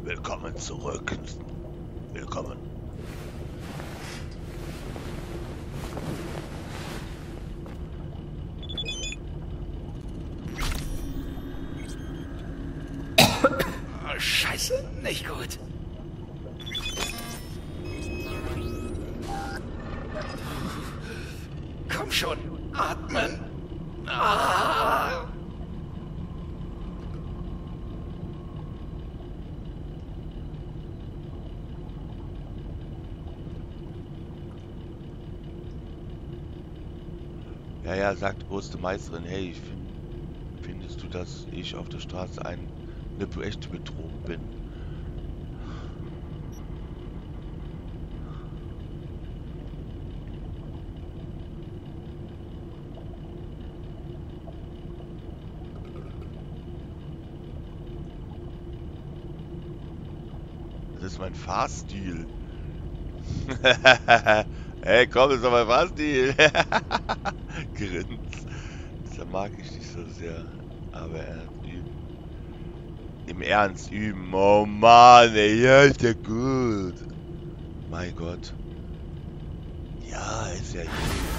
Willkommen zurück. Willkommen. Oh, Scheiße, nicht gut. Komm schon, atmen. Ah. Ja, sagt große Meisterin, hey, findest du, dass ich auf der Straße eine echte Bedrohung bin? Das ist mein Fahrstil. Hey, komm, das ist doch mein Fahrstil. Grins. Das mag ich nicht so sehr. Aber üben. Im Ernst üben. Oh Mann, ey, ja, ist ja gut. Mein Gott. Ja, ist ja gut.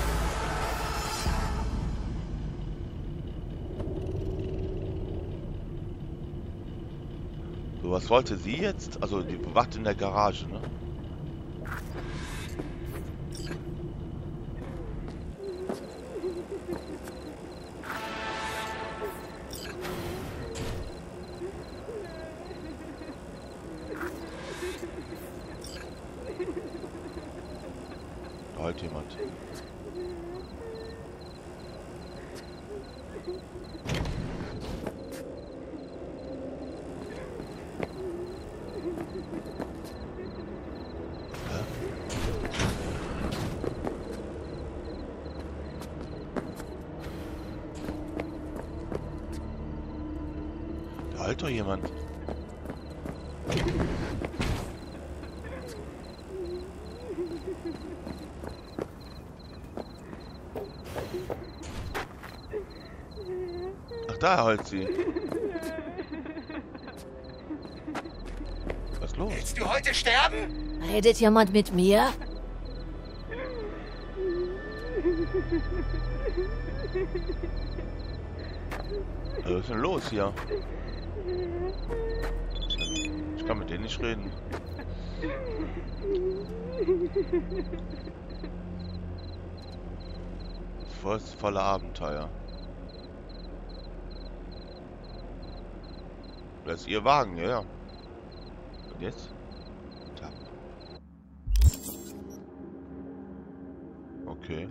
So, was wollte sie jetzt? Also, die bewacht in der Garage, ne? Da halt jemand. Da halt doch jemand. Ach, da halt sie. Was ist los? Willst du heute sterben? Redet jemand mit mir? Was ist denn los hier? Ich kann mit denen nicht reden. Das ist voller Abenteuer. Das ist ihr Wagen, ja. Und jetzt? Tap. Okay.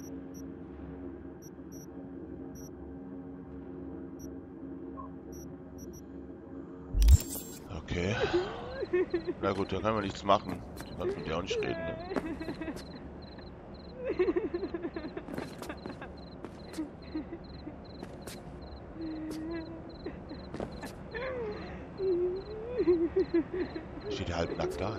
Okay. Na gut, da kann man nichts machen. Du kannst mit dir auch nicht reden, ne? Steht ja halbnackt da.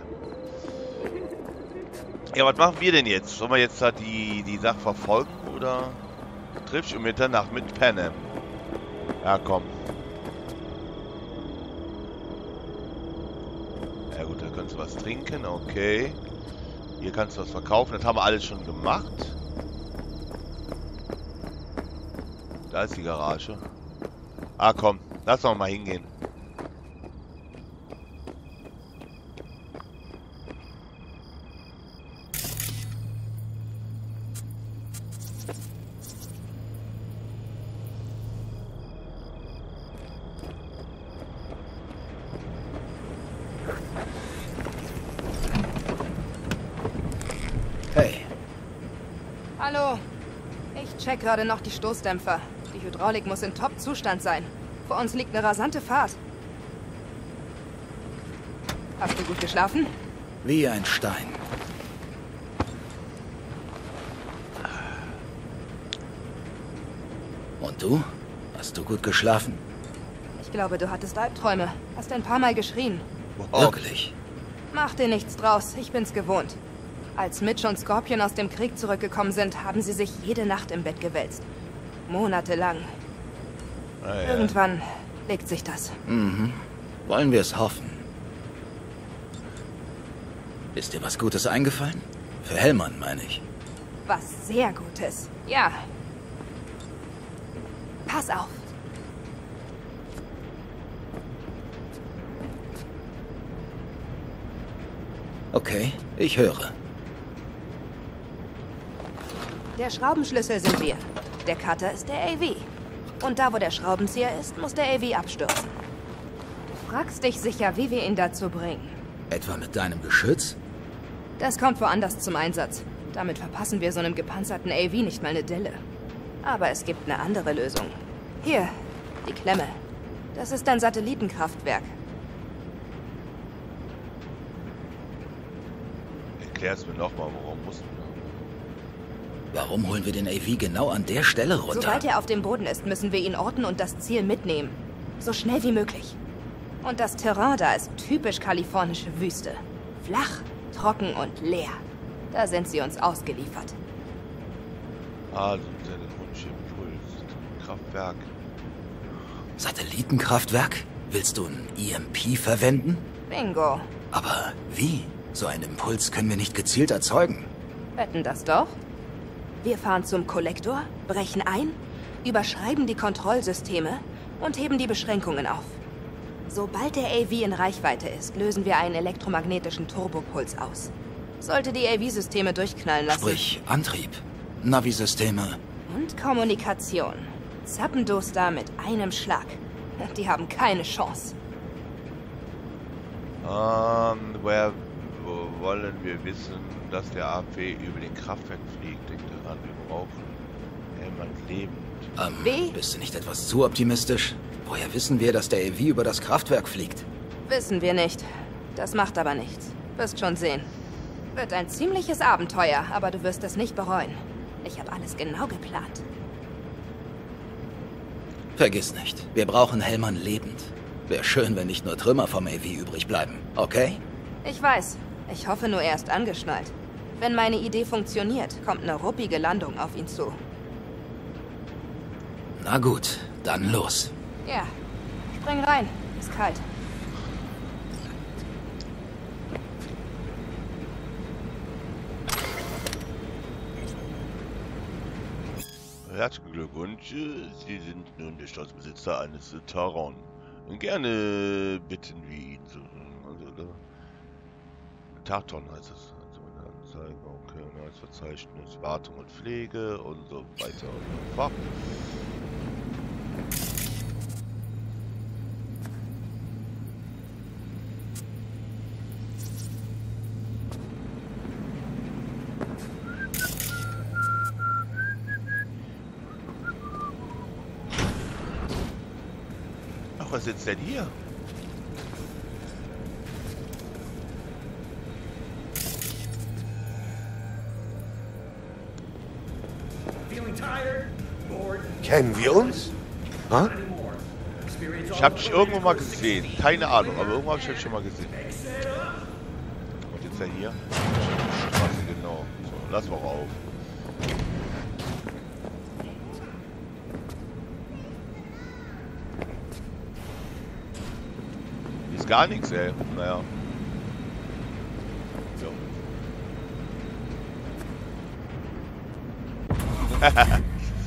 Ja, was machen wir denn jetzt? Sollen wir jetzt da die Sache verfolgen oder triffst du um Mitternacht mit Pennen? Ja, komm. Ja gut, da kannst du was trinken, okay. Hier kannst du was verkaufen, das haben wir alles schon gemacht. Da ist die Garage. Ah komm, lass doch mal hingehen. Hey, Hallo. Ich check gerade noch die Stoßdämpfer. Die Hydraulik muss in Top-Zustand sein. Vor uns liegt eine rasante Fahrt. Hast du gut geschlafen? wie ein Stein. Und du? Hast du gut geschlafen? Ich glaube, du hattest Albträume. Hast ein paar Mal geschrien. Wow. Wirklich? Mach dir nichts draus. Ich bin's gewohnt. Als Mitch und Scorpion aus dem Krieg zurückgekommen sind, haben sie sich jede Nacht im Bett gewälzt. Monatelang. Ah, ja. Irgendwann legt sich das. Mhm. Wollen wir es hoffen. Ist dir was Gutes eingefallen? Für Hellmann, meine ich. Was sehr Gutes. Ja. Pass auf. Okay, ich höre. Der Schraubenschlüssel sind wir. Der Cutter ist der AV. Und da, wo der Schraubenzieher ist, muss der AV abstürzen. Du fragst dich sicher, wie wir ihn dazu bringen. Etwa mit deinem Geschütz? Das kommt woanders zum Einsatz. Damit verpassen wir so einem gepanzerten AV nicht mal eine Delle. Aber es gibt eine andere Lösung. Hier, die Klemme. Das ist ein Satellitenkraftwerk. Erklär's mir nochmal, worum mussten wir? Warum holen wir den AV genau an der Stelle runter? Sobald er auf dem Boden ist, müssen wir ihn orten und das Ziel mitnehmen. So schnell wie möglich. Und das Terrain da ist typisch kalifornische Wüste. Flach, trocken und leer. Da sind sie uns ausgeliefert. Also, Telefonimpuls, Kraftwerk. Satellitenkraftwerk? Willst du ein EMP verwenden? Bingo. Aber wie? So einen Impuls können wir nicht gezielt erzeugen. Wetten das doch? Wir fahren zum Kollektor, brechen ein, überschreiben die Kontrollsysteme und heben die Beschränkungen auf. Sobald der AV in Reichweite ist, lösen wir einen elektromagnetischen Turbopuls aus. Sollte die AV-Systeme durchknallen lassen. Sprich, Antrieb, Navi-Systeme. Und Kommunikation. Zappendos da mit einem Schlag. Die haben keine Chance. Woher wollen wir wissen, dass der AFW über den Kraftwerk fliegt? Denkt daran, wir brauchen Hellmanns lebend. Wie? Bist du nicht etwas zu optimistisch? Woher wissen wir, dass der AV über das Kraftwerk fliegt? Wissen wir nicht. Das macht aber nichts. Wirst schon sehen. Wird ein ziemliches Abenteuer, aber du wirst es nicht bereuen. Ich habe alles genau geplant. Vergiss nicht, wir brauchen Hellmann lebend. Wäre schön, wenn nicht nur Trümmer vom AV übrig bleiben, okay? Ich weiß. Ich hoffe nur, er ist angeschnallt. Wenn meine Idee funktioniert, kommt eine ruppige Landung auf ihn zu. Na gut, dann los. Ja. Spring rein. Ist kalt. Herzlichen Glückwunsch, Sie sind nun der Staatsbesitzer eines Taron. Gerne bitten wir ihn zu... Tarton heißt es. Also eine Anzeige, okay, und als Verzeichnis, Wartung und Pflege und so weiter und so fort. Ach, was sitzt denn hier? Kennen wir uns? Huh? Ich hab dich irgendwo mal gesehen. Keine Ahnung, aber irgendwo hab ich dich schon mal gesehen. Und jetzt ja hier. Straße, genau. So, lass mal auf. Hier ist gar nichts, ey. Naja. Ja.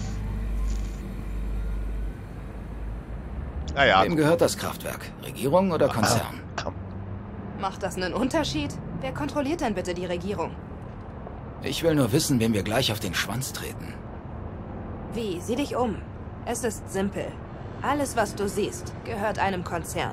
Naja. Wem gehört das Kraftwerk? Regierung oder Konzern? Macht das einen Unterschied? Wer kontrolliert denn bitte die Regierung? Ich will nur wissen, wem wir gleich auf den Schwanz treten. Wie? Sieh dich um. Es ist simpel. Alles, was du siehst, gehört einem Konzern.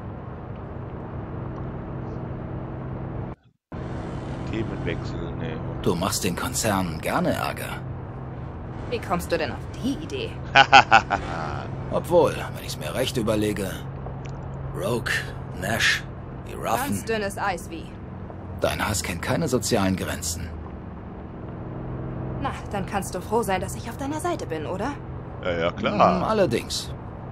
Themenwechsel, ne. Du machst den Konzern gerne Ärger. Wie kommst du denn auf die Idee? Obwohl, wenn ich's mir recht überlege... Rogue, Nash, die Ganz Ruffen... dünnes Eis wie. Dein Hass kennt keine sozialen Grenzen. Na, dann kannst du froh sein, dass ich auf deiner Seite bin, oder? Ja, klar. Allerdings.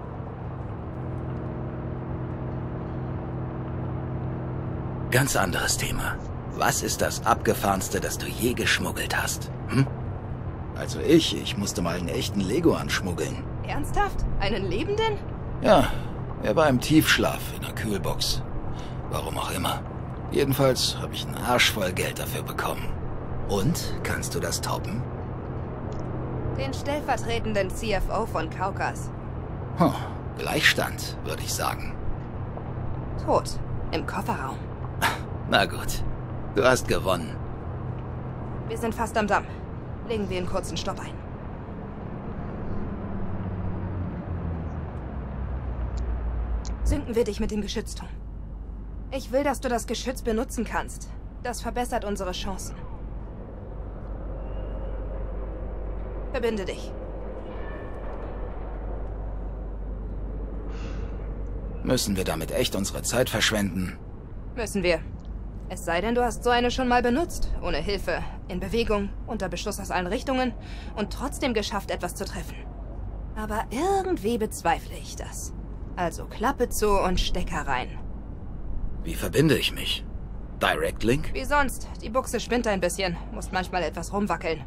Ganz anderes Thema. Was ist das Abgefahrenste, das du je geschmuggelt hast? Hm? Also ich musste mal einen echten Lego anschmuggeln. Ernsthaft? Einen Lebenden? Ja, er war im Tiefschlaf in der Kühlbox. Warum auch immer. Jedenfalls habe ich einen Arsch voll Geld dafür bekommen. Und, kannst du das toppen? Den stellvertretenden CFO von Kaukas. Gleichstand, würde ich sagen. Tot. Im Kofferraum. Na gut, du hast gewonnen. Wir sind fast am Damm. Legen wir einen kurzen Stopp ein. Sinken wir dich mit dem Geschützturm. Ich will, dass du das Geschütz benutzen kannst. Das verbessert unsere Chancen. Verbinde dich. Müssen wir damit echt unsere Zeit verschwenden? Müssen wir. Es sei denn, du hast so eine schon mal benutzt. Ohne Hilfe, in Bewegung, unter Beschuss aus allen Richtungen und trotzdem geschafft, etwas zu treffen. Aber irgendwie bezweifle ich das. Also Klappe zu und Stecker rein. Wie verbinde ich mich? Direct Link? Wie sonst. Die Buchse spinnt ein bisschen. Musst manchmal etwas rumwackeln.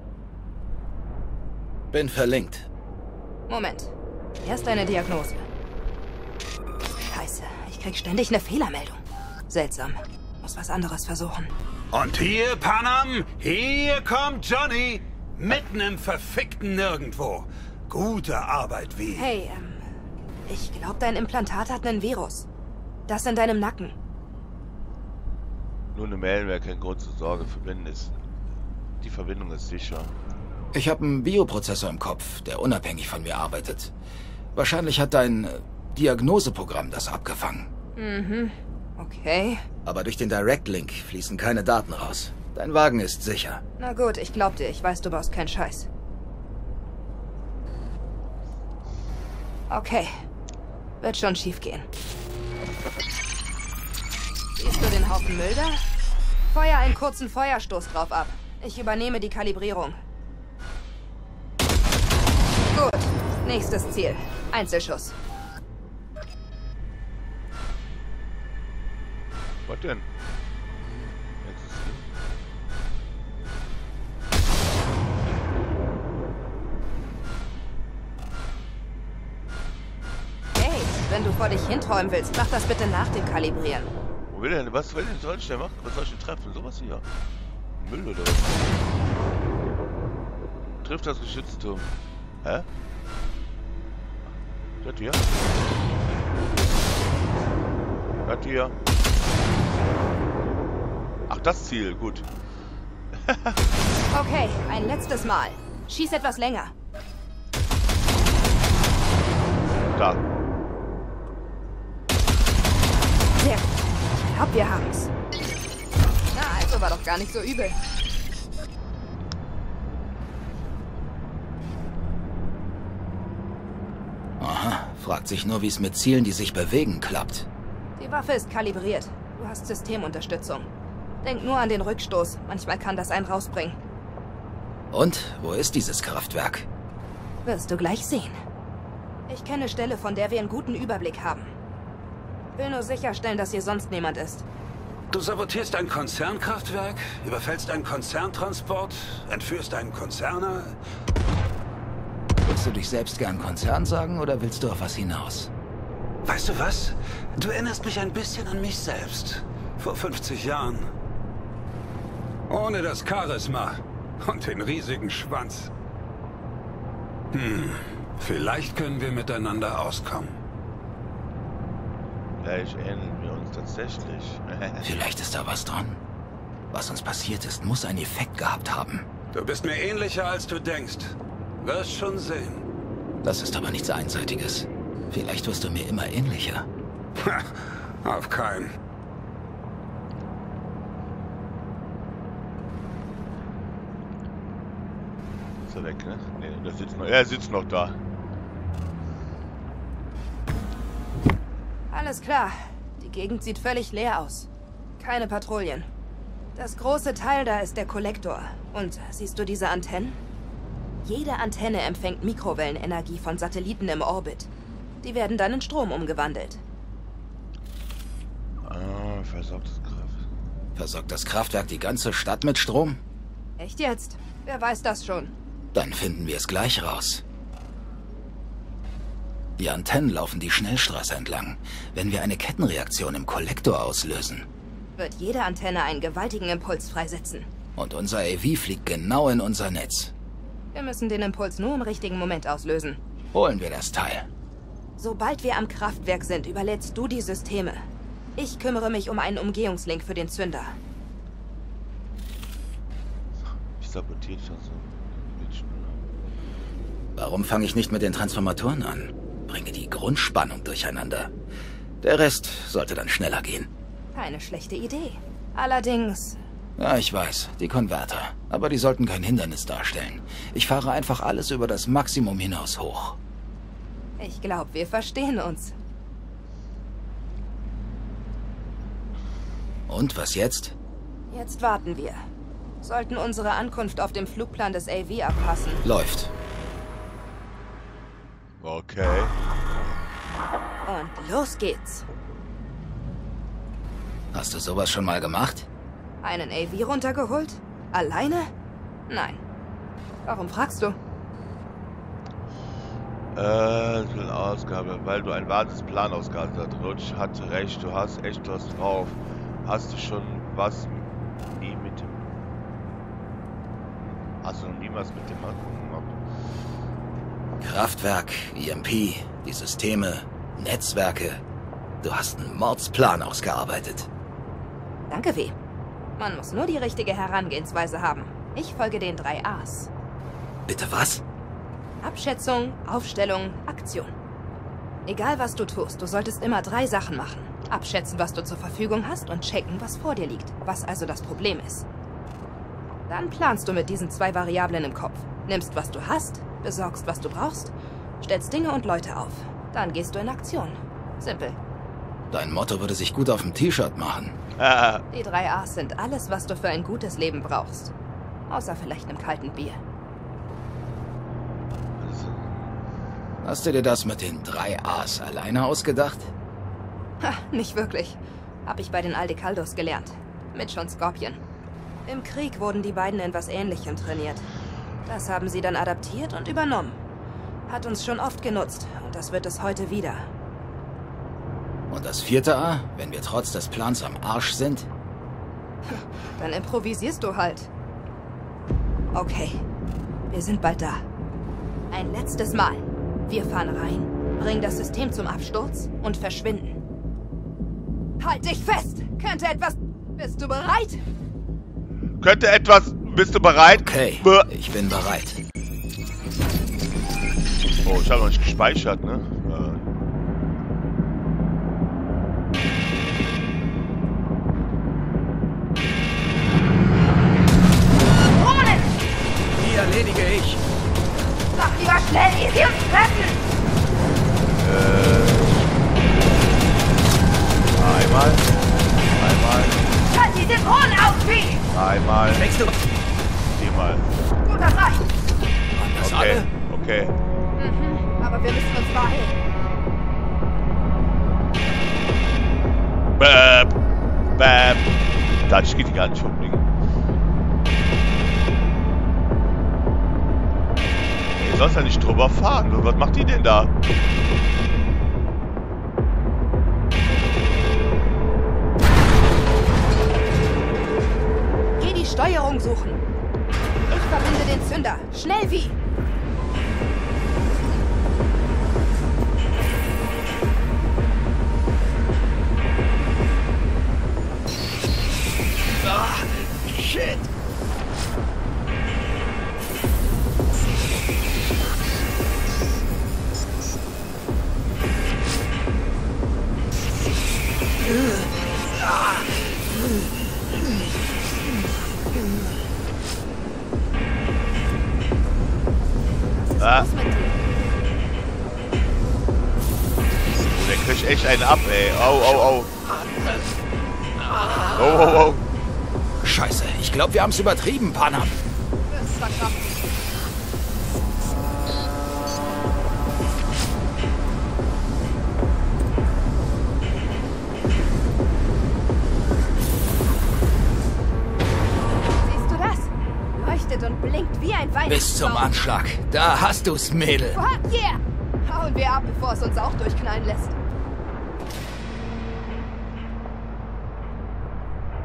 Bin verlinkt. Moment. Erst eine Diagnose. Scheiße, ich krieg ständig eine Fehlermeldung. Seltsam. Muss was anderes versuchen. Und hier, Panam, hier kommt Johnny. Mitten im verfickten Nirgendwo. Gute Arbeit, wie? Hey, ich glaube, dein Implantat hat einen Virus. Das in deinem Nacken. Nur eine Mail wäre kein Grund zur Sorge. Die Verbindung ist sicher. Ich habe einen Bioprozessor im Kopf, der unabhängig von mir arbeitet. Wahrscheinlich hat dein Diagnoseprogramm das abgefangen. Mhm. Okay. Aber durch den Direct Link fließen keine Daten raus. Dein Wagen ist sicher. Na gut, ich glaub dir. Ich weiß, du baust keinen Scheiß. Okay. Wird schon schief gehen. Siehst du den Haufen Müll da? Feuer einen kurzen Feuerstoß drauf ab. Ich übernehme die Kalibrierung. Gut. Nächstes Ziel. Einzelschuss. Was denn? Hey, wenn du vor dich hinträumen willst, mach das bitte nach dem Kalibrieren. Wo will denn? Was soll ich denn machen? Was soll ich denn treffen? Sowas hier. Müll oder was? Trifft das Geschützturm. Hä? Das hier? Das hier? Ach, das Ziel. Gut. Okay, ein letztes Mal. Schieß etwas länger. Da. Sehr gut. Ich glaub, wir haben's. Na, also war doch gar nicht so übel. Aha, fragt sich nur, wie es mit Zielen, die sich bewegen, klappt. Die Waffe ist kalibriert. Du hast Systemunterstützung. Denk nur an den Rückstoß. Manchmal kann das einen rausbringen. Und, wo ist dieses Kraftwerk? Wirst du gleich sehen. Ich kenne Stelle, von der wir einen guten Überblick haben. Will nur sicherstellen, dass hier sonst niemand ist. Du sabotierst ein Konzernkraftwerk, überfällst einen Konzerntransport, entführst einen Konzerner. Willst du dich selbst gern Konzern sagen oder willst du auf was hinaus? Weißt du was? Du erinnerst mich ein bisschen an mich selbst. Vor 50 Jahren. Ohne das Charisma und den riesigen Schwanz. Vielleicht können wir miteinander auskommen. Vielleicht ähneln wir uns tatsächlich. Vielleicht ist da was dran. Was uns passiert ist, muss einen Effekt gehabt haben. Du bist mir ähnlicher, als du denkst. Wirst schon sehen. Das ist aber nichts Einseitiges. Vielleicht wirst du mir immer ähnlicher. Auf keinen. Ist er weg, ne? Nee, der sitzt noch. Er sitzt noch da. Alles klar. Die Gegend sieht völlig leer aus. Keine Patrouillen. Das große Teil da ist der Kollektor. Und siehst du diese Antennen? Jede Antenne empfängt Mikrowellenenergie von Satelliten im Orbit. Die werden dann in Strom umgewandelt. Ah, versorgtes Kraft. Versorgt das Kraftwerk die ganze Stadt mit Strom? Echt jetzt? Wer weiß das schon? Dann finden wir es gleich raus. Die Antennen laufen die Schnellstraße entlang. Wenn wir eine Kettenreaktion im Kollektor auslösen. wird jede Antenne einen gewaltigen Impuls freisetzen. Und unser AV fliegt genau in unser Netz. Wir müssen den Impuls nur im richtigen Moment auslösen. Holen wir das Teil. Sobald wir am Kraftwerk sind, überlädst du die Systeme. Ich kümmere mich um einen Umgehungslink für den Zünder. Ich sabotiere schon so. Warum fange ich nicht mit den Transformatoren an? Bringe die Grundspannung durcheinander. Der Rest sollte dann schneller gehen. Keine schlechte Idee. Allerdings... Ja, ich weiß, die Konverter. Aber die sollten kein Hindernis darstellen. Ich fahre einfach alles über das Maximum hinaus hoch. Ich glaube, wir verstehen uns. Und was jetzt? Jetzt warten wir. Sollten unsere Ankunft auf dem Flugplan des AV abpassen. Läuft. Okay. Und los geht's. Hast du sowas schon mal gemacht? Einen AV runtergeholt? Alleine? Nein. Warum fragst du? Ausgabe, weil du ein wahres Planausgabe hast. Rutsch hatte recht, du hast echt was drauf. Hast du schon was mit dem... Hast du noch nie was mit dem gemacht? Kraftwerk, EMP, die Systeme, Netzwerke. Du hast einen Mordsplan ausgearbeitet. Danke, W. Man muss nur die richtige Herangehensweise haben. Ich folge den 3 A's. Bitte was? Abschätzung, Aufstellung, Aktion. Egal was du tust, du solltest immer 3 Sachen machen. Abschätzen, was du zur Verfügung hast und checken, was vor dir liegt. Was also das Problem ist. Dann planst du mit diesen 2 Variablen im Kopf. Nimmst, was du hast, besorgst, was du brauchst, stellst Dinge und Leute auf. Dann gehst du in Aktion. Simpel. Dein Motto würde sich gut auf dem T-Shirt machen. Die 3 A's sind alles, was du für ein gutes Leben brauchst. Außer vielleicht einem kalten Bier. Hast du dir das mit den 3 A's alleine ausgedacht? Ha, nicht wirklich. Hab ich bei den Aldecaldos gelernt. Mit John Scorpion. Im Krieg wurden die beiden in was Ähnlichem trainiert. Das haben sie dann adaptiert und übernommen. Hat uns schon oft genutzt und das wird es heute wieder. Und das 4. A, wenn wir trotz des Plans am Arsch sind? Dann improvisierst du halt. Okay, wir sind bald da. Ein letztes Mal. Wir fahren rein, bringen das System zum Absturz und verschwinden. Halt dich fest! Könnte etwas... Bist du bereit? Könnte etwas... Bist du bereit? Okay, ich bin bereit. Oh, ich habe noch nicht gespeichert, ne? Drohnen! Die erledige ich. Mach lieber schnell, ehe sie uns treffen! Einmal. Schalt diese Drohnen auf, wie! Einmal. Denkst du... Viermal. Gut, das reicht. Waren das alle? Okay. Aber wir müssen uns beeilen. Bäm. Das geht gar nicht umbringen. Ihr sollst ja nicht drüber fahren. Was macht die denn da? Geh die Steuerung suchen. Ich verbinde den Zünder. Schnell wie! Shit! Was ist los mit dir? Der kriegt echt einen ab, ey. Au. Oh. Scheiße, ich glaube, wir haben es übertrieben, Panam. Wirst verkraften. Siehst du das? Leuchtet und blinkt wie ein Weihnachtsbaum. Bis zum Anschlag. Da hast du's, Mädel. Fuck yeah! Hauen wir ab, bevor es uns auch durchknallen lässt.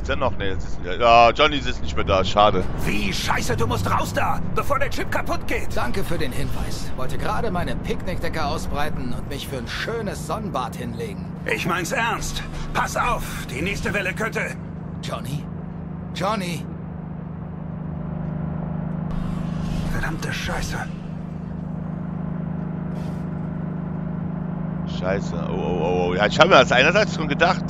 Gibt's ja noch? Ne, jetzt ist nicht. Ja, Johnny ist nicht mehr da. Schade. Wie scheiße, du musst raus da, bevor der Chip kaputt geht. Danke für den Hinweis. Wollte gerade meine Picknickdecke ausbreiten und mich für ein schönes Sonnenbad hinlegen. Ich mein's ernst. Pass auf, die nächste Welle könnte... Johnny? Johnny? Verdammte Scheiße. Scheiße. Oh. Ja, ich habe mir das einerseits schon gedacht.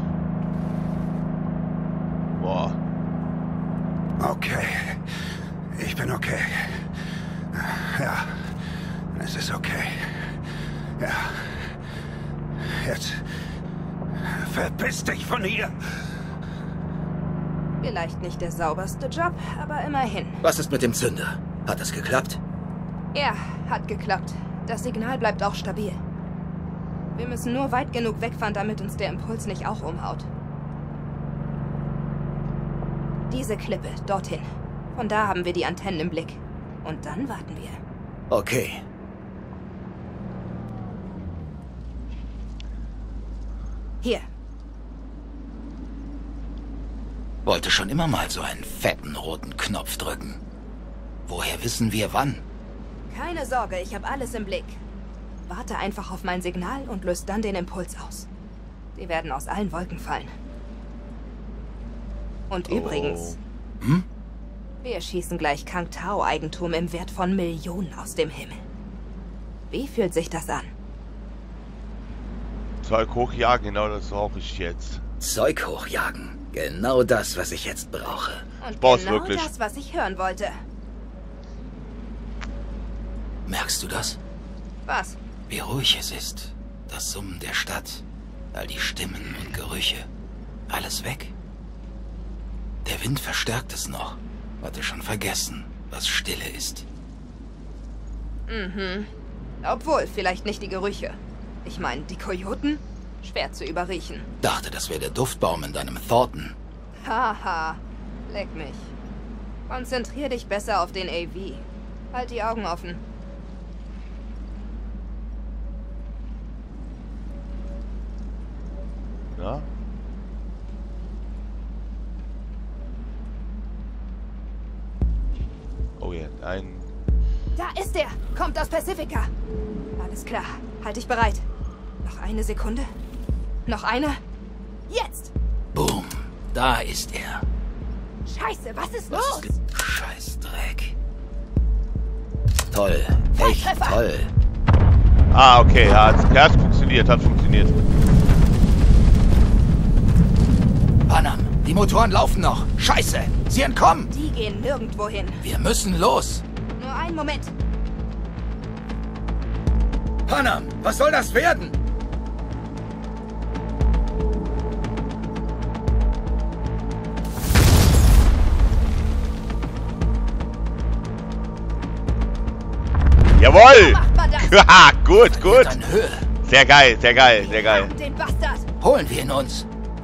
Boah. Okay. Ich bin okay. Ja. Es ist okay. Ja. Jetzt. Verpiss dich von hier. Vielleicht nicht der sauberste Job, aber immerhin. Was ist mit dem Zünder? Hat es geklappt? Ja, hat geklappt. Das Signal bleibt auch stabil. Wir müssen nur weit genug wegfahren, damit uns der Impuls nicht auch umhaut. Diese Klippe, dorthin. Von da haben wir die Antennen im Blick. Und dann warten wir. Okay. Hier. Wollte schon immer mal so einen fetten roten Knopf drücken. Woher wissen wir wann? Keine Sorge, ich habe alles im Blick. Warte einfach auf mein Signal und löst dann den Impuls aus. Die werden aus allen Wolken fallen. Und übrigens... Wir schießen gleich Kang Tao-Eigentum im Wert von Millionen aus dem Himmel. Wie fühlt sich das an? Zeug hochjagen, genau das brauche ich jetzt. Zeug hochjagen. Genau das, was ich jetzt brauche. Und brauch's genau wirklich. das, was ich hören wollte. Merkst du das? Was? Wie ruhig es ist. Das Summen der Stadt. All die Stimmen und Gerüche. Alles weg. Der Wind verstärkt es noch. Hatte schon vergessen, was Stille ist. Obwohl, vielleicht nicht die Gerüche. Ich meine, die Kojoten? Schwer zu überriechen. Dachte, das wäre der Duftbaum in deinem Thornton. Haha, leck mich. Konzentrier dich besser auf den AV. Halt die Augen offen. Ja? Oh ja, ein... Da ist er! Kommt aus Pacifica! Alles klar, halt dich bereit. Noch eine Sekunde. Noch eine. Jetzt! Boom, da ist er. Scheiße, was ist Was los? ist Scheißdreck. Toll, echt Volltreffer. toll. Ah, okay, ja, hat funktioniert, Panam, die Motoren laufen noch. Scheiße, sie entkommen. Die gehen nirgendwo hin. Wir müssen los. Nur einen Moment. Panam, was soll das werden? Jawohl! Macht man das? Haha, gut. An Höhe. Sehr geil. Den Bastard! Holen wir ihn uns.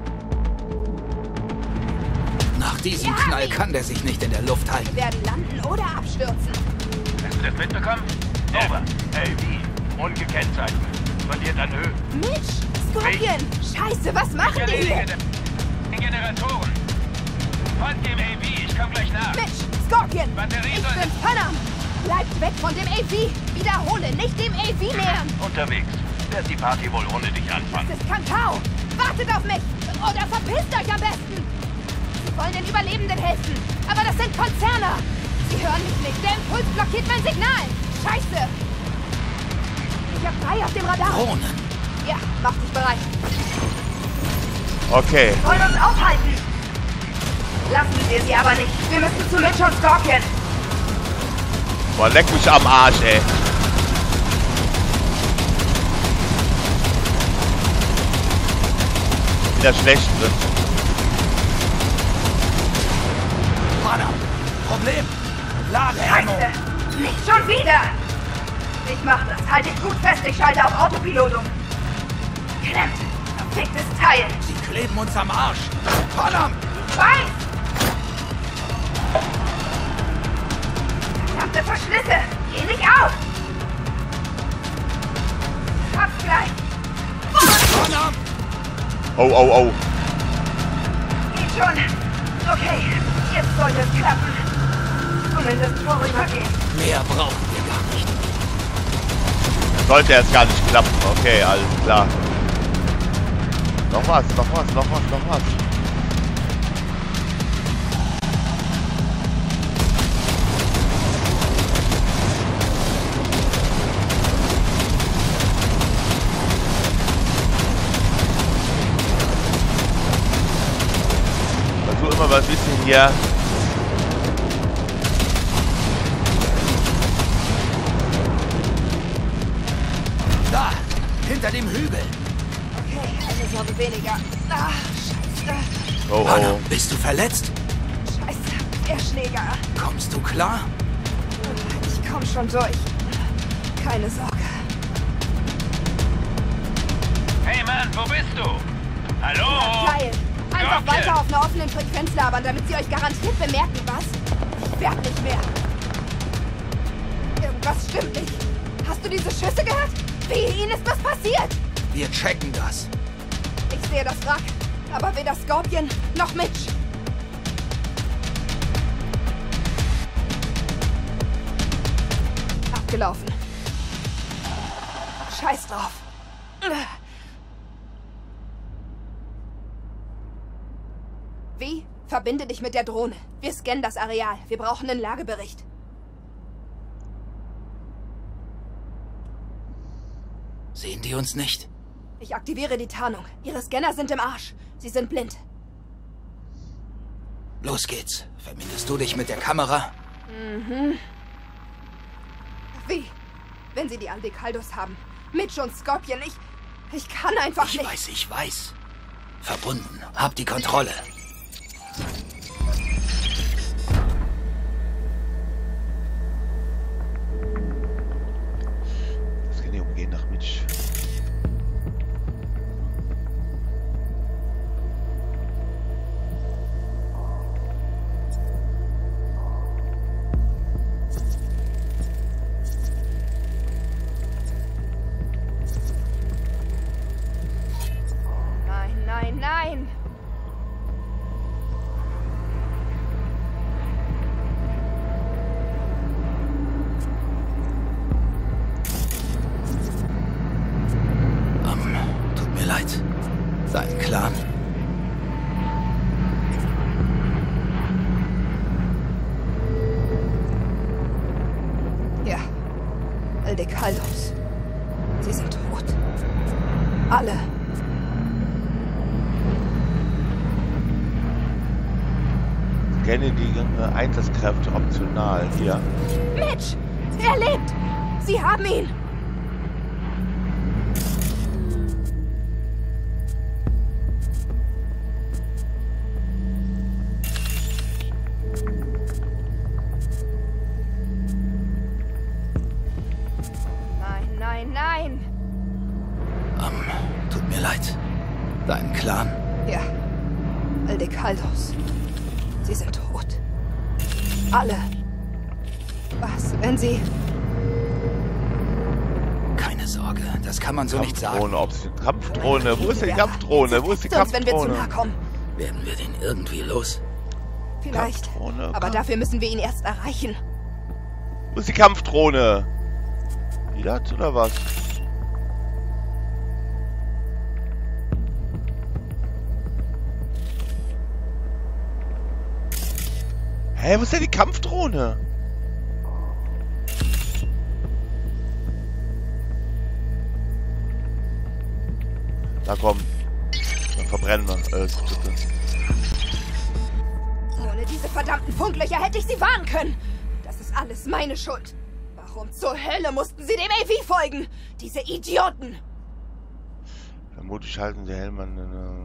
Nach diesem Ja, Knall wie? kann der sich nicht in der Luft halten. Wir werden landen oder abstürzen. Hast du das mitbekommen? Over. AV. Ungekennzeichnet. Verliert an Höhe. Mitch! Scorpion! Scheiße, was machen die hier? Die Generatoren. Folgt dem AV. Ich komm gleich nach. Mitch! Scorpion! Batterie Ich soll- bin Panam! Bleibt weg von dem AV! Wiederhole, nicht dem AV nähern! Unterwegs. Werd die Party wohl ohne dich anfangen. Das ist Kantao! Wartet auf mich! Oder verpisst euch am besten! Sie wollen den Überlebenden helfen, aber das sind Konzerne! Sie hören mich nicht! Der Impuls blockiert mein Signal! Scheiße! Ich hab 3 auf dem Radar! Drohnen. Ja, mach dich bereit! Okay. Wollen uns aufhalten! Lassen wir sie aber nicht! Wir müssen zu Mitch und Scorpion! Boah, leck mich am Arsch, ey. Wieder schlecht drin. Panam, Problem. Ladeammo. Nicht schon wieder! Ich mach das. Halt dich gut fest. Ich schalte auf Autopilot um. Klemmt. Verficktes Teil. Sie kleben uns am Arsch. Panam. Weiß! Verdammte Verschlüsse. Geh nicht auf! Hab's gleich. Panam. Oh. Geht schon. Okay, jetzt sollte es klappen. Zumindest vorübergehen. Mehr brauchen wir gar nicht. Sollte jetzt gar nicht klappen. Okay, alles klar. Noch was. Versuch immer mal ein bisschen hier. Da, hinter dem Hügel. Okay, eine Sorge weniger. Ah, scheiße. Oh, Panam, oh. bist du verletzt? Scheiße, der Schläger. Kommst du klar? Ich komm schon durch. Keine Sorge. Hey Mann, wo bist du? Hallo? Geil. Einfach Scorpion. weiter auf einer offenen Frequenz labern, damit sie euch garantiert bemerken, was? Ich werd nicht mehr. Irgendwas stimmt nicht. Hast du diese Schüsse gehört? Wie ihnen ist das passiert? Wir checken das. Ich sehe das Wrack, aber weder Scorpion noch Mitch. Abgelaufen. Scheiß drauf. Wie? Verbinde dich mit der Drohne. Wir scannen das Areal. Wir brauchen einen Lagebericht. Sehen die uns nicht? Ich aktiviere die Tarnung. Ihre Scanner sind im Arsch. Sie sind blind. Los geht's. Verbindest du dich mit der Kamera? Wie? Wenn sie die Aldekaldos haben. Mitch und Scorpion, ich kann einfach nicht. Ich weiß. Verbunden. Hab die Kontrolle. Das kann ich umgehen nach Mitch. Nein, nein, nein. Tut mir leid. Dein Clan? Ja. Aldekaldos. Sie sind tot. Alle. Kenne die Einsatzkräfte optional hier. Mitch! Er lebt! Sie haben ihn! Nein, nein, nein! Tut mir leid. Dein Clan? Ja. Aldekaldos. Sie sind tot. Alle. Was, wenn sie... Keine Sorge, das kann man so nicht sagen. Kampfdrohne. Wo ist die Kampfdrohne? Wo ist die Sonst, wenn wir zu Kampfdrohne? nah kommen. Werden wir den irgendwie los? Vielleicht. Kampfdrohne, Aber dafür müssen wir ihn erst erreichen. Wo ist die Kampfdrohne? Die das oder was? Hä, wo ist denn die Kampfdrohne? Na komm. Dann verbrennen wir. Bitte. Ohne diese verdammten Funklöcher hätte ich sie warnen können. Das ist alles meine Schuld. Warum zur Hölle mussten sie dem AV folgen? Diese Idioten! Vermutlich halten die Hellmann...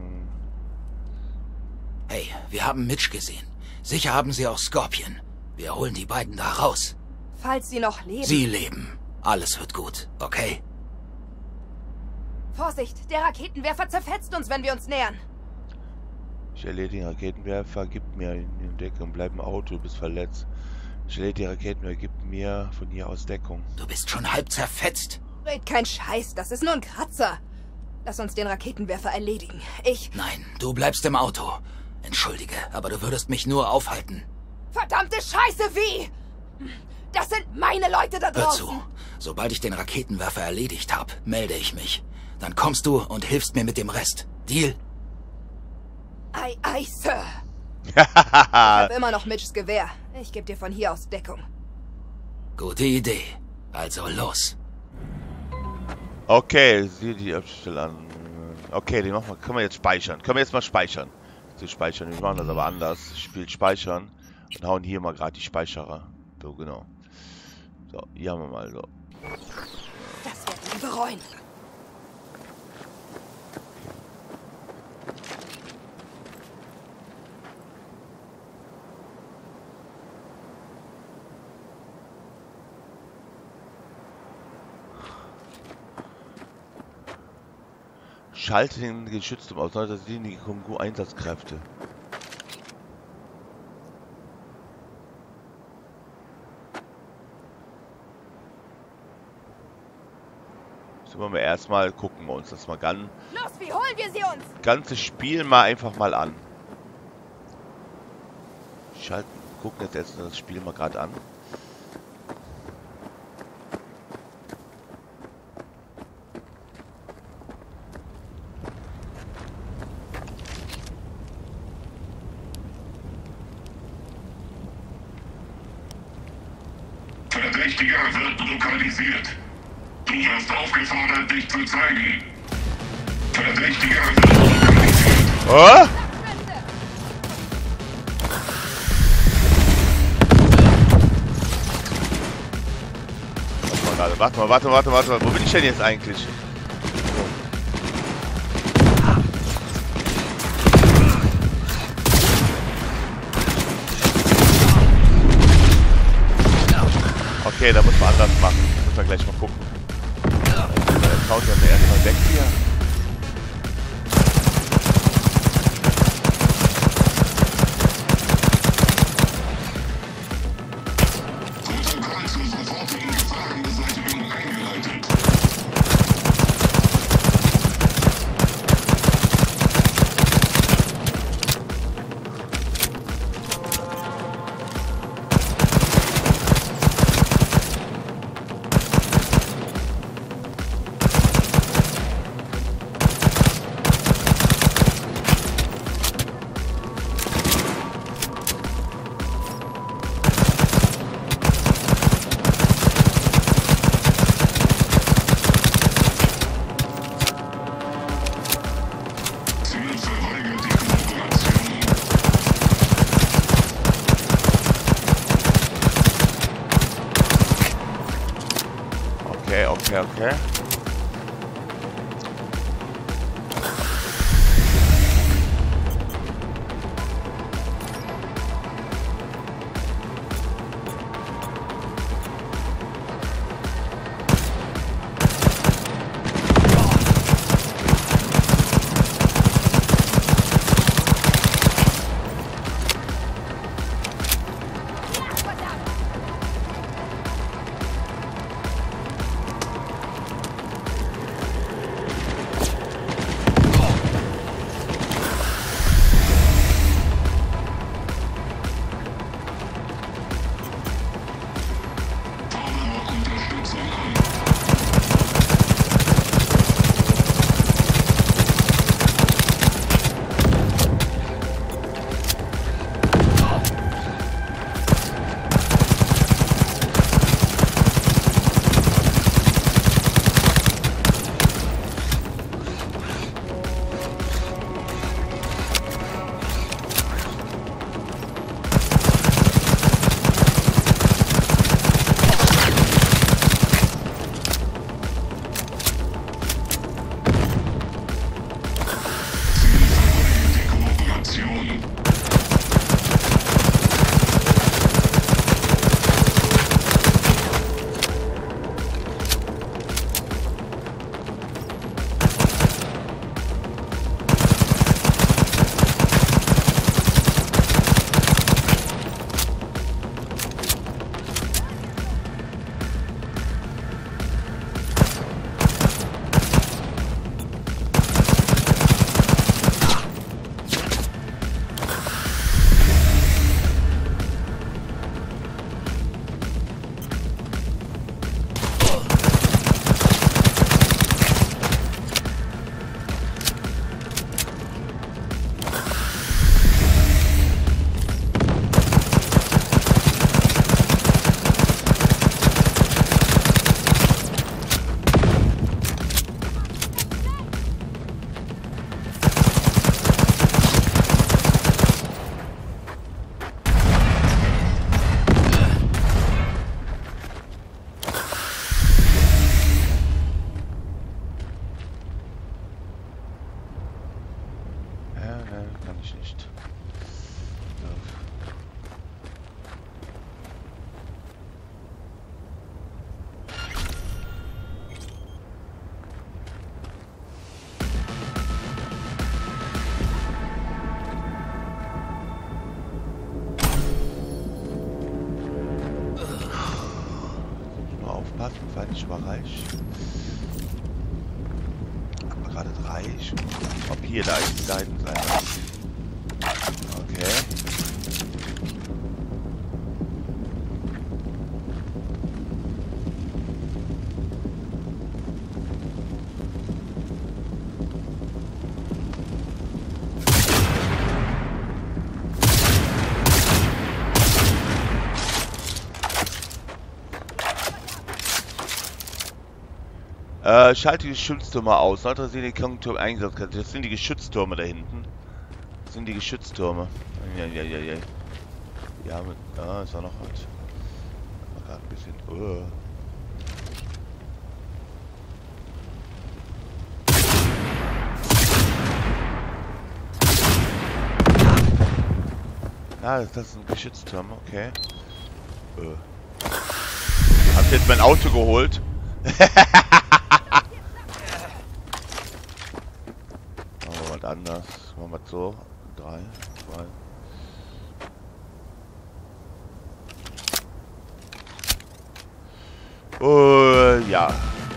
Hey, wir haben Mitch gesehen. Sicher haben sie auch Scorpion. Wir holen die beiden da raus. Falls sie noch leben. Sie leben. Alles wird gut, okay? Vorsicht, der Raketenwerfer zerfetzt uns, wenn wir uns nähern. Ich erledige den Raketenwerfer, gib mir in die Deckung, bleib im Auto, du bist verletzt. Ich erledige die Raketenwerfer, gib mir von hier aus Deckung. Du bist schon halb zerfetzt. Red kein Scheiß, das ist nur ein Kratzer. Lass uns den Raketenwerfer erledigen. Nein, du bleibst im Auto. Entschuldige, aber du würdest mich nur aufhalten. Verdammte Scheiße, wie? Das sind meine Leute da Hör draußen. zu, sobald ich den Raketenwerfer erledigt habe, melde ich mich. Dann kommst du und hilfst mir mit dem Rest. Deal? Ei, Sir. Ich hab immer noch Mitchs Gewehr. Ich gebe dir von hier aus Deckung. Gute Idee. Also los. Okay, sieh die Abstelle an. Okay, den machen wir. Können wir jetzt speichern? Können wir jetzt mal speichern? Wir machen das aber anders. Spiel speichern und hauen hier mal gerade die Speicherer. So, genau. So, hier haben wir mal so. Das werden wir bereuen. Schalte den geschützten aus, das sind die Kongo-Einsatzkräfte. Sollen wir erstmal gucken wir uns das mal ganz. Los, wie holen wir sie uns? Ganzes Spiel mal einfach mal an. Gucken jetzt erst das Spiel mal gerade an. Verdächtiger wird lokalisiert. Du wirst aufgefordert, dich zu zeigen. Verdächtiger wird lokalisiert. Oh? Warte mal. Wo bin ich denn jetzt eigentlich? Okay, da muss man anders machen. Muss man gleich mal gucken. Jetzt haut er mir erstmal weg hier. Protokoll zur sofortigen Gefahrenbeseitigung eingeleitet. Okay. kann ich nicht. Nur aufpassen, feindlich überreich. Gerade 3. Ob hier da ist, da hinten sein. Okay. Schalte die Geschütztürme aus. Sollte sie den Konjunktur eingesetzt werden. Das sind die Geschütztürme da hinten. Das sind die Geschütztürme. Ja. Ja, ist auch noch was. Gerade ein bisschen. Ja, das sind Geschütztürme, okay. Hab jetzt mein Auto geholt. Anders. Machen wir so. 3, 2. Ja.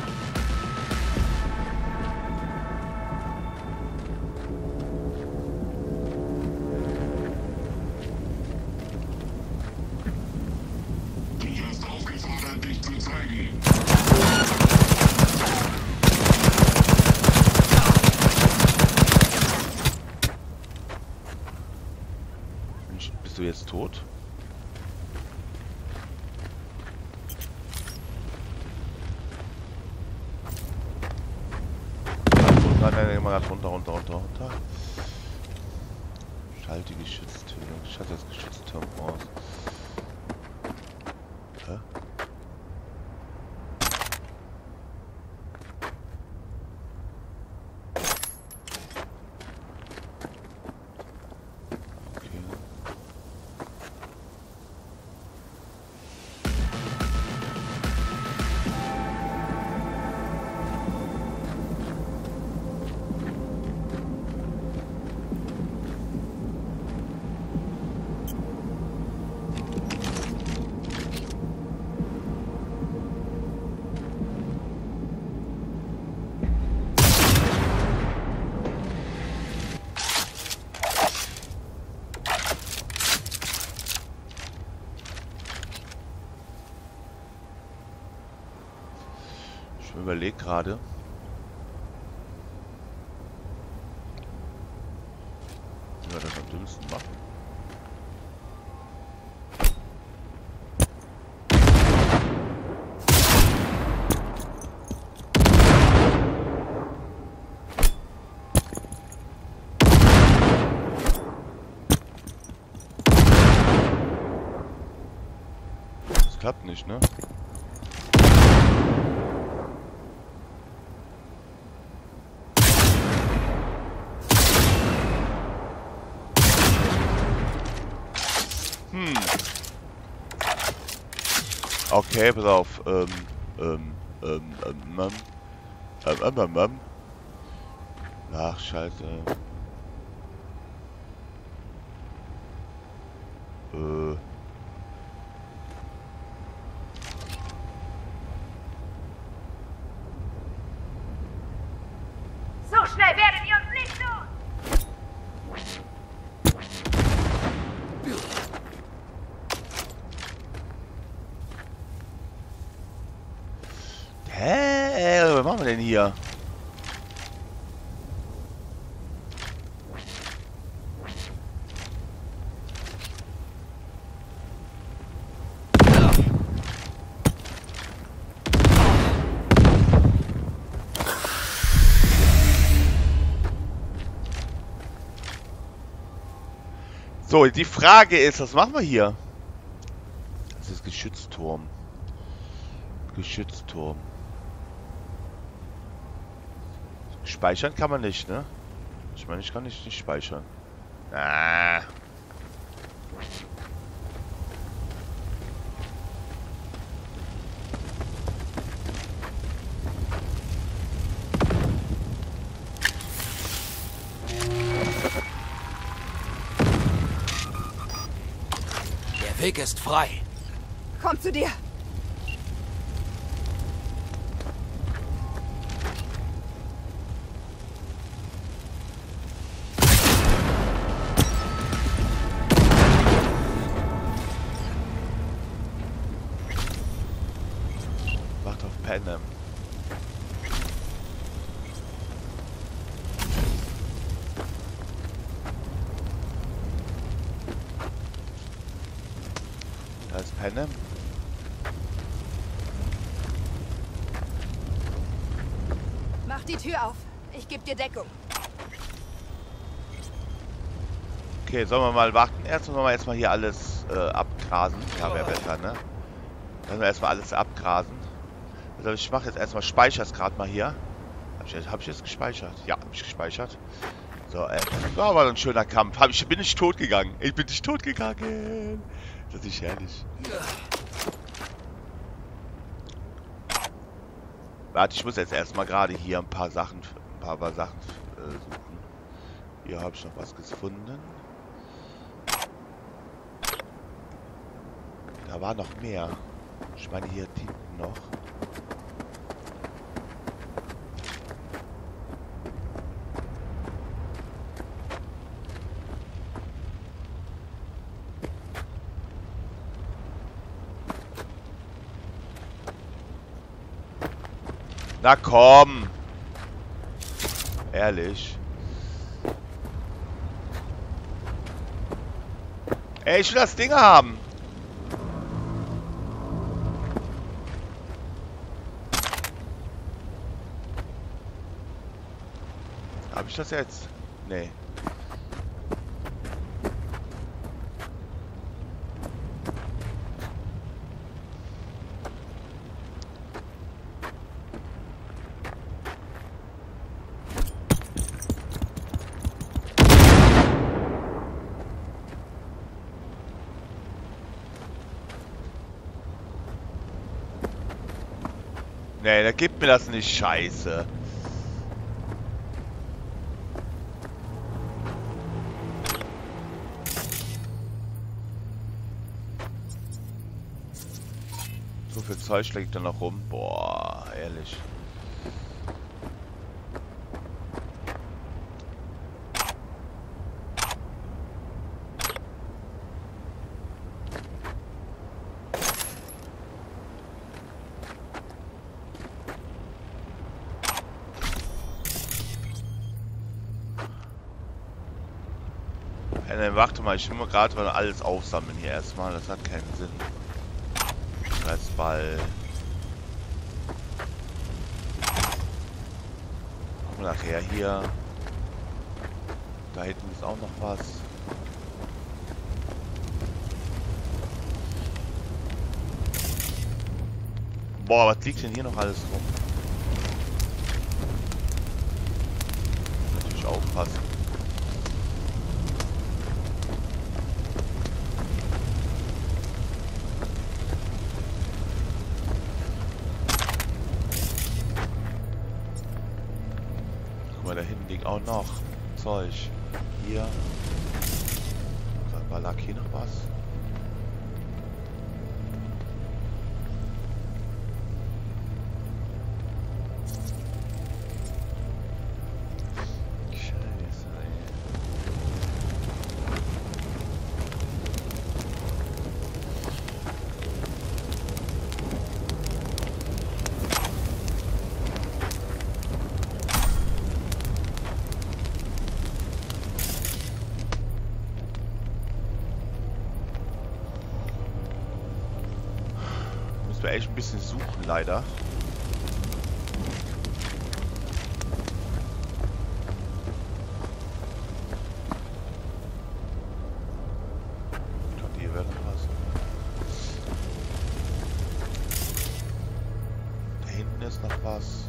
Du wirst aufgefordert, dich zu zeigen. Bist du jetzt tot? Nein, mal runter. Schalte die Geschütztürme. Schalte das Geschützturm aus. Hä? Ich überlege gerade. Wie wir das am dümmsten machen. Das klappt nicht, ne? Okay, pass auf. Ach, scheiße. So schnell werdet ihr uns nicht los! Hä? Was machen wir denn hier? So, die Frage ist, was machen wir hier? Das ist Geschützturm. Geschützturm. Speichern kann man nicht, ne? Ich meine, ich kann nicht speichern. Ah. Der Weg ist frei. Komm zu dir. Wacht auf Panem. Da ist Panem. Mach die Tür auf. Ich gebe dir Deckung. Okay, sollen wir mal warten? Sollen wir erstmal hier alles abgrasen? Ja, wäre besser, ne? Sollen wir erstmal alles abgrasen? Also ich mache jetzt erstmal, speichere es gerade mal hier. Hab ich jetzt gespeichert? Ja, habe ich gespeichert. So, war aber ein schöner Kampf. Bin ich tot gegangen. Ich bin nicht tot gegangen. Das ist herrlich. Warte, ich muss jetzt erstmal gerade hier ein paar Sachen suchen. Hier habe ich noch was gefunden. Da war noch mehr. Ich meine hier hinten noch. Na komm! Ehrlich. Ey, ich will das Ding haben! Hab ich das jetzt? Nee. Nee, da gibt mir das nicht, scheiße. So viel Zeug liegt da noch rum. Boah, ehrlich. Warte mal, ich will mal gerade mal alles aufsammeln hier erstmal. Das hat keinen Sinn. Restball. Gucken wir nachher hier. Da hinten ist auch noch was. Boah, was liegt denn hier noch alles rum? Natürlich aufpassen. Da hinten liegt auch noch Zeug. Hier. Lag hier noch was? Scheiße, ey. Müssen wir echt ein bisschen suchen, leider. Ich glaube, hier wäre noch was. Da hinten ist noch was.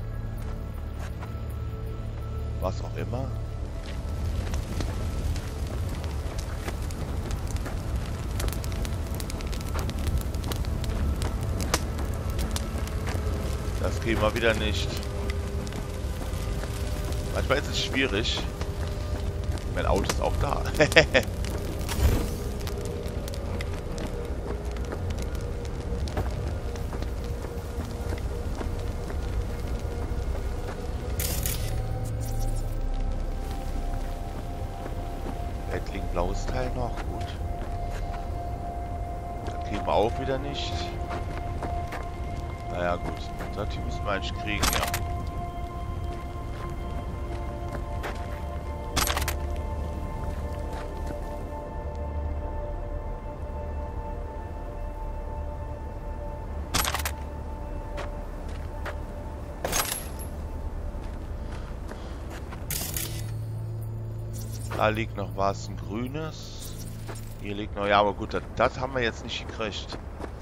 Was auch immer. kriegen wir wieder nicht. Manchmal ist es schwierig. Mein Auto ist auch da. Ettling blaues Teil noch, gut. Das kriegen wir auch wieder nicht. Naja gut, das hier müssen wir eigentlich kriegen, ja. Da liegt noch was, ein grünes. Hier liegt noch, ja, aber gut, das haben wir jetzt nicht gekriegt.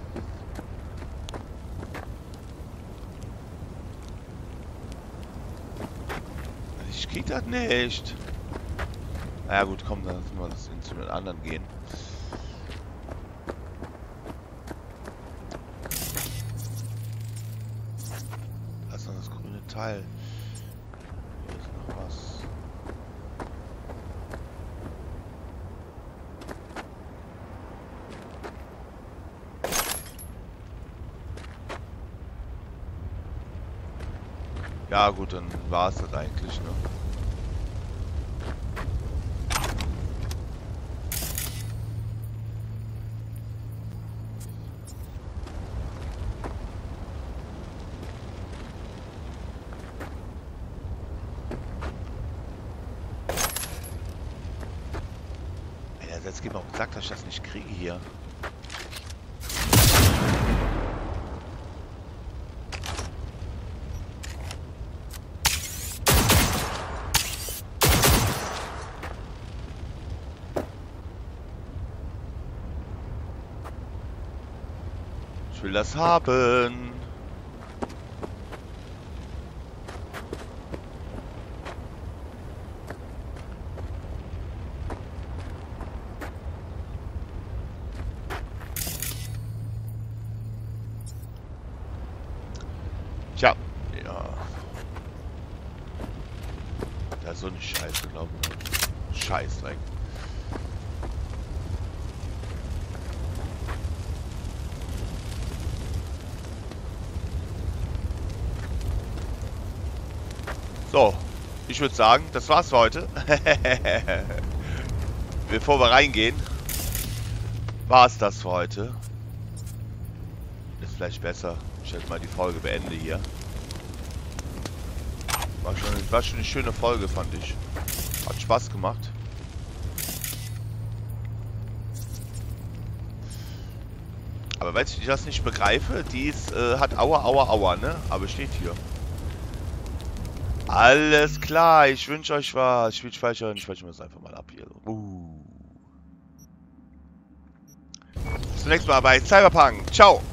Ich krieg das nicht. Naja gut, komm, dann lassen wir das zu den anderen gehen. Da ist noch das grüne Teil. Hier ist noch was. Ja gut, dann war es das eigentlich, ne? Ey, jetzt geht mir auf den Sack, dass ich das nicht kriege hier. Ich will das haben. Tja, ja. Da ist so eine Scheiße, glaube ich. Scheißdreck. So, ich würde sagen, das war's für heute. Bevor wir reingehen, war's das für heute. Ist vielleicht besser, ich jetzt mal die Folge beende hier. War schon eine schöne Folge, fand ich. Hat Spaß gemacht. Aber weil ich das nicht begreife, die ist, hat Aua, ne? Aber steht hier. Alles klar, ich wünsche euch was. Ich speichere mir das einfach mal ab hier. Bis zum nächsten Mal bei Cyberpunk. Ciao.